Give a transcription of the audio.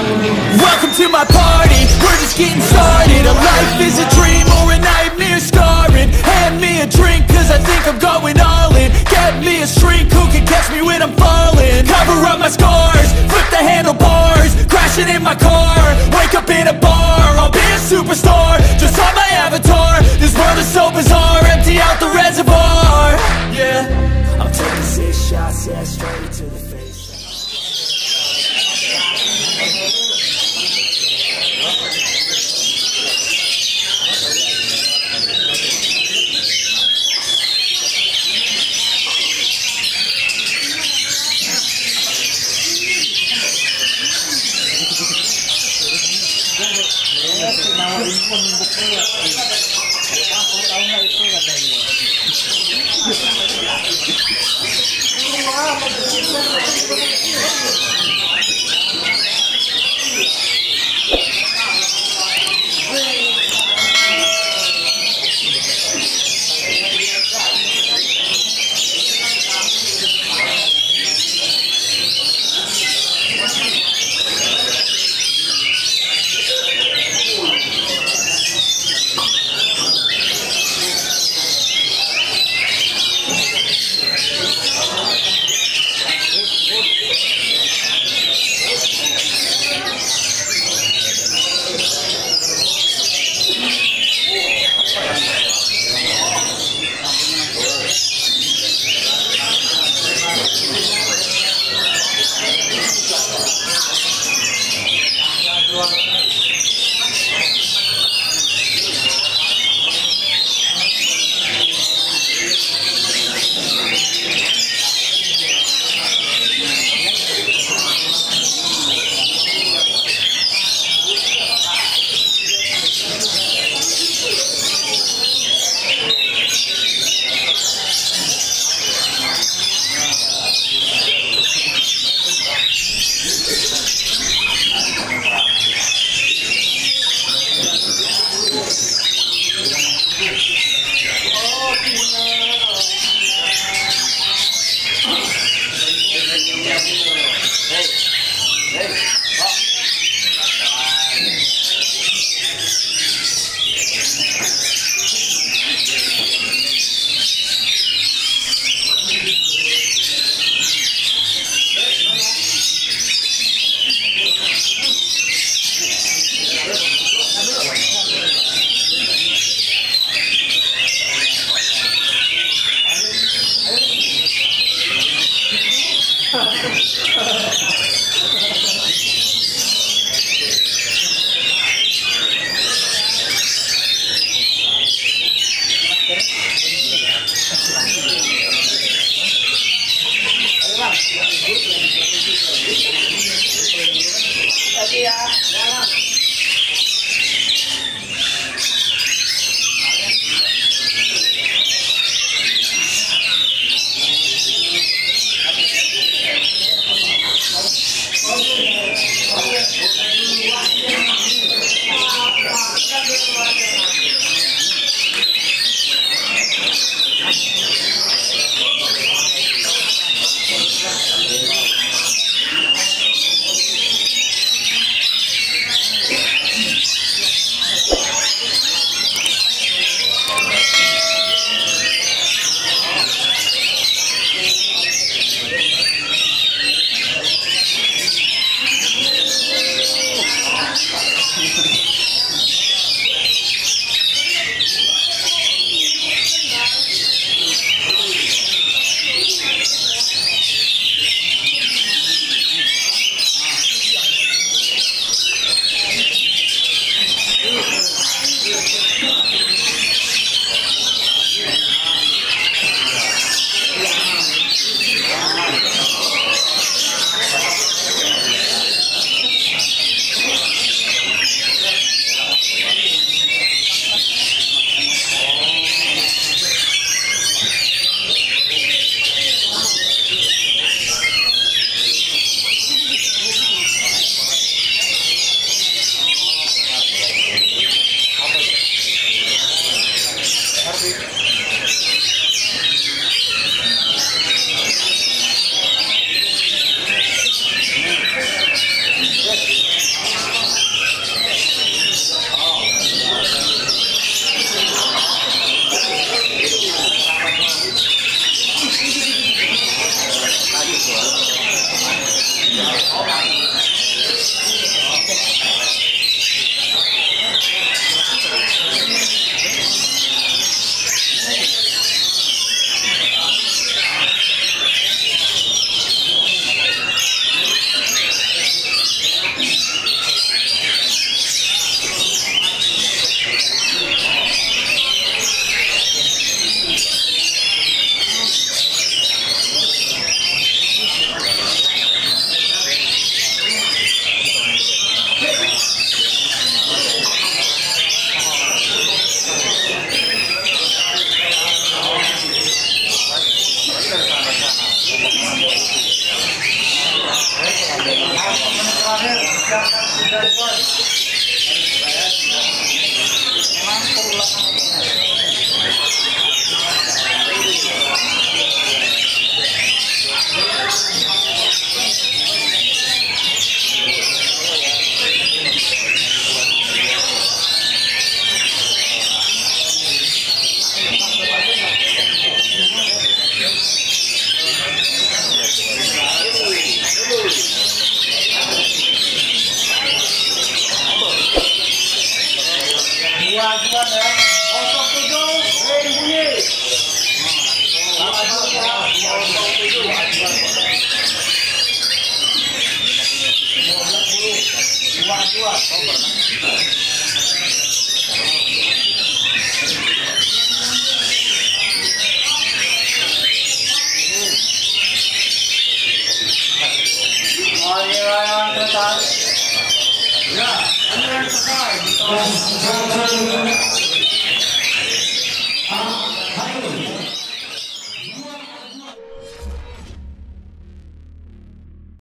Welcome to my party, we're just getting started. A life is a dream or a nightmare scarring. Hand me a drink cause I think I'm going all in. Get me a shrink who can catch me when I'm falling. Cover up my scars, flip the handlebars. Crashing in my car, wake up in a bar. I'll be a superstar, just on my avatar. This world is so bizarre, empty out the reservoir. Yeah, I'm taking 6 shots, yeah, straight to the face. Ya, ini yang terbaik.